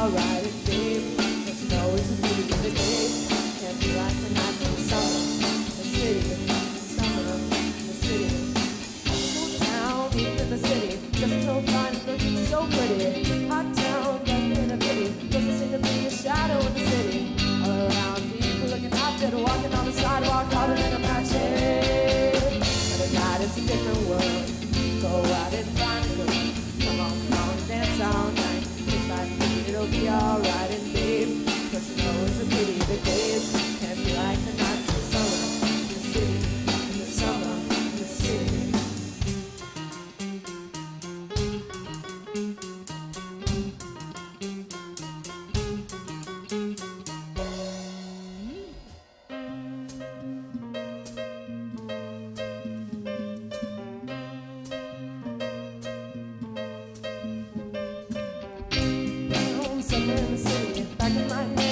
alright and babe. But you know it's a pity the days can't be like the nights in the summer. The city, the summer, the city. Cool town, even in the city, just so fine, looking so pretty. Hot town, doesn't in a pity, doesn't seem to be a shadow in the city. All around people looking out there, walking on the sidewalk, harder than a match. But at night it's a different world. Go out and find a girl. Come on, dance all night. It's like it'll be alright and babe. But you know it's a pity the days can't be like the nights in the summer. In the city, in the summer, in the city. Somewhere in the city, back in my head.